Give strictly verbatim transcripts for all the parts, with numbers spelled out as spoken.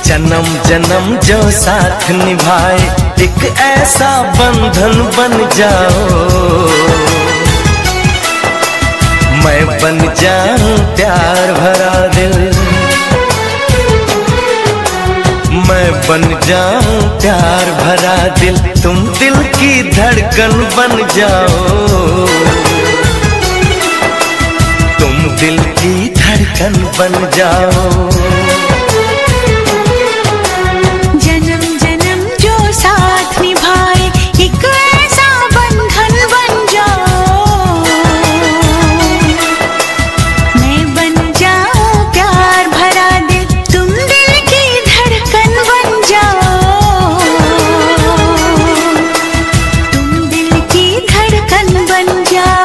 जन्म जन्म जो साथ निभाए एक ऐसा बंधन बन जाओ। मैं बन जाऊं प्यार भरा दिल, मैं बन जाऊं प्यार भरा दिल, तुम दिल की धड़कन बन जाओ। तुम दिल की धड़कन बन जाओ। जन्म जन्म जो साथ निभाए एक ऐसा बंधन बन जाओ। मैं बन जाऊं प्यार भरा दिल, तुम दिल की धड़कन बन जाओ। तुम दिल की धड़कन बन जाओ।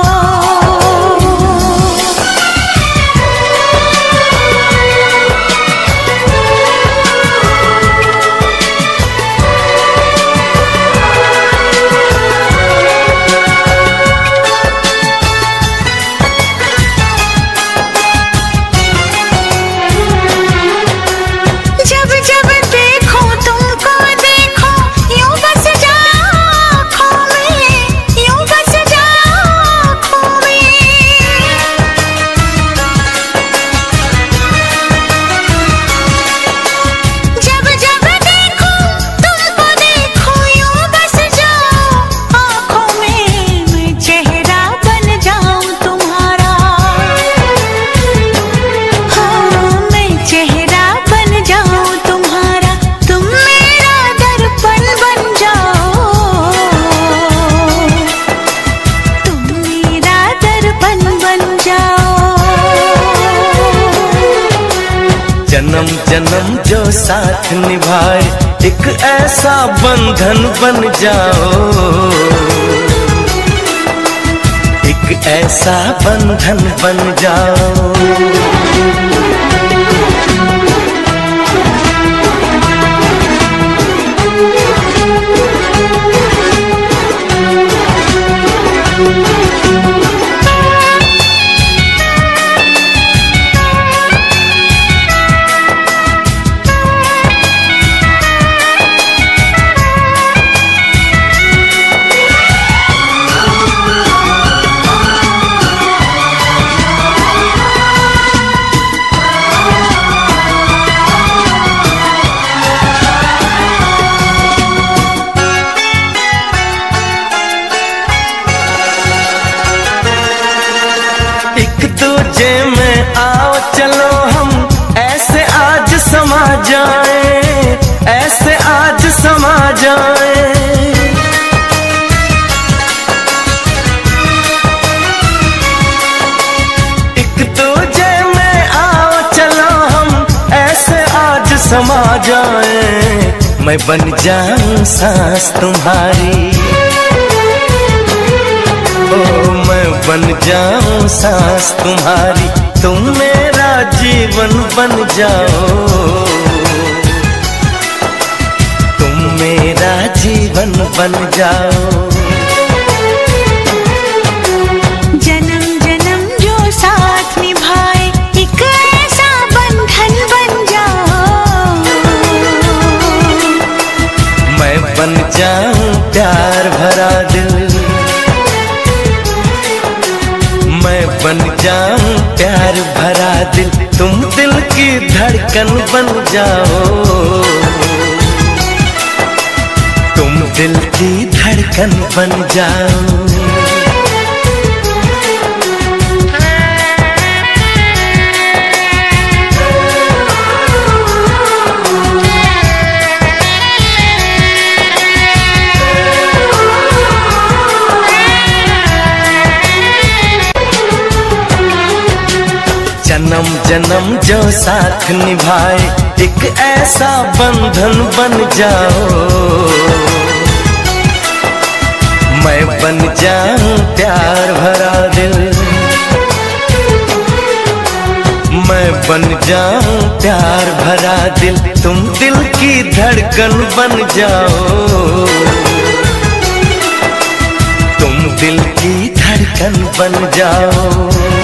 जन्म जन्म जो साथ निभाए एक ऐसा बंधन बन जाओ। एक ऐसा बंधन बन जाओ। दूजे में आओ चलो हम ऐसे आज समा जाए, ऐसे आज समा जाए। एक दूजे में आओ चलो हम ऐसे आज समा जाए। मैं बन जाऊं सांस तुम्हारी, ओ मैं बन जाऊं सांस तुम्हारी, तुम मेरा जीवन बन जाओ। तुम मेरा जीवन बन जाओ। जन्म जन्म जो साथ निभाए एक ऐसा बंधन बन जाओ। मैं बन जाऊं प्यार भरा दिल, मैं बन जाऊं प्यार भरा दिल, तुम दिल की धड़कन बन जाओ। तुम दिल की धड़कन बन जाओ। जन्म जन्म जो साथ निभाए एक ऐसा बंधन बन जाओ। मैं बन जाऊं प्यार भरा दिल, मैं बन जाऊं प्यार भरा दिल, तुम दिल की धड़कन बन जाओ। तुम दिल की धड़कन बन जाओ।